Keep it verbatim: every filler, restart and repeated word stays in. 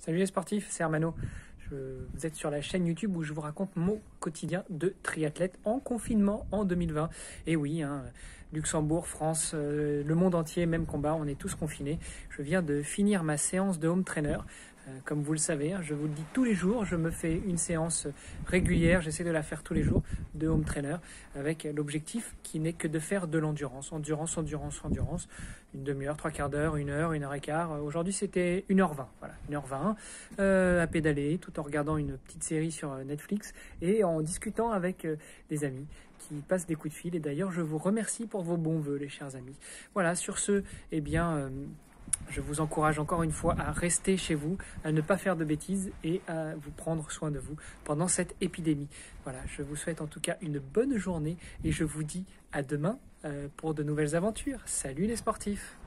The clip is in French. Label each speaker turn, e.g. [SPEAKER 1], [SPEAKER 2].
[SPEAKER 1] Salut les sportifs, c'est Hermano. Je, vous êtes sur la chaîne YouTube où je vous raconte mon quotidien de triathlète en confinement en deux mille vingt. Et oui, hein, Luxembourg, France, euh, le monde entier, même combat, on est tous confinés. Je viens de finir ma séance de home trainer. Euh, comme vous le savez, hein, je vous le dis tous les jours, je me fais une séance régulière, j'essaie de la faire tous les jours de home trainer avec l'objectif qui n'est que de faire de l'endurance, endurance, endurance, endurance, une demi-heure, trois quarts d'heure, une heure, une heure et quart. Aujourd'hui c'était une heure vingt, voilà, une heure vingt, euh, à pédaler tout en regardant une petite série sur Netflix et en discutant avec euh, des amis qui passent des coups de fil. Et d'ailleurs je vous remercie pour vos bons voeux les chers amis. Voilà, sur ce, eh bien... Euh, je vous encourage encore une fois à rester chez vous, à ne pas faire de bêtises et à vous prendre soin de vous pendant cette épidémie. Voilà, je vous souhaite en tout cas une bonne journée et je vous dis à demain pour de nouvelles aventures. Salut les sportifs!